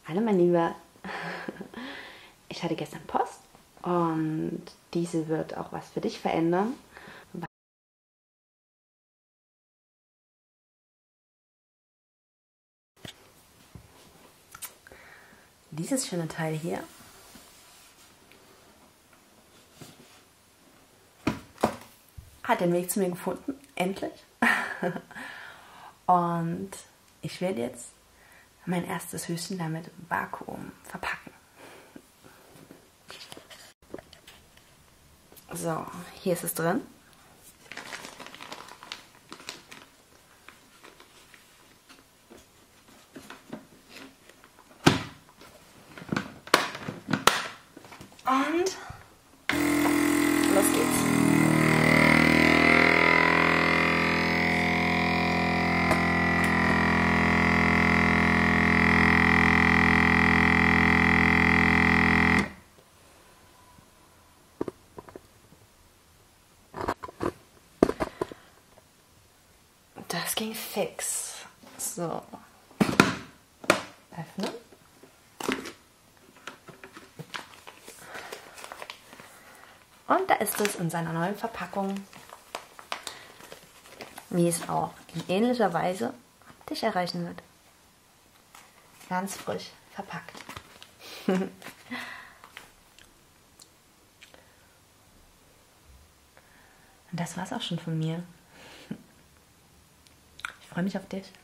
Hallo mein Lieber, ich hatte gestern Post und diese wird auch was für dich verändern. Dieses schöne Teil hier hat den Weg zu mir gefunden, endlich. Und ich werde jetzt mein erstes Höschen damit Vakuum verpacken. So, hier ist es drin. Und los geht's. Das ging fix. So. Öffnen. Und da ist es in seiner neuen Verpackung, wie es auch in ähnlicher Weise dich erreichen wird. Ganz frisch verpackt. Und das war's auch schon von mir. Ich freue mich auf dich.